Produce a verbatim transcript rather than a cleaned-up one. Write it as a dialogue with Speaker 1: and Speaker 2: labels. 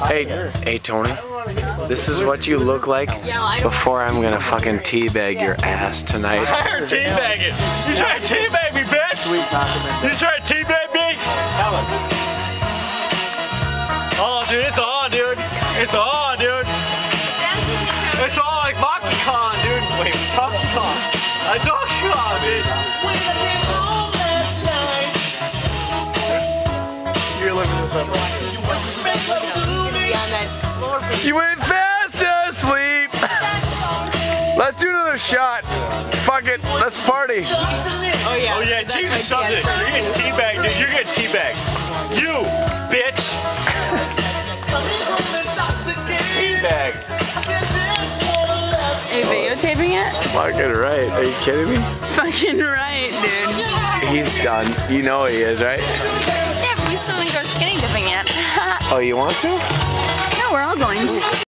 Speaker 1: Hey, hey Tony, this is what you look like before I'm gonna fucking teabag your ass tonight.
Speaker 2: I heard teabagging. You try to teabag me, bitch? You try to teabag me? Oh, dude, it's on, dude. It's on, dude. It's on like Donkey Kong, dude. Wait, Donkey Kong. A Donkey Kong, bitch. You're living this up.
Speaker 1: You went fast asleep. Let's do another shot. Fuck it, let's party.
Speaker 2: Oh yeah. Oh yeah, change the subject. You're getting teabagged, dude. You're getting teabagged. You, bitch. Teabag.
Speaker 3: Are you videotaping it?
Speaker 1: Fucking right. Are you kidding me?
Speaker 3: Fucking right, dude.
Speaker 1: He's done. You know he is, right?
Speaker 3: Yeah, but we still didn't go skinny dipping yet.
Speaker 1: Oh, you want to?
Speaker 3: No, we're all going.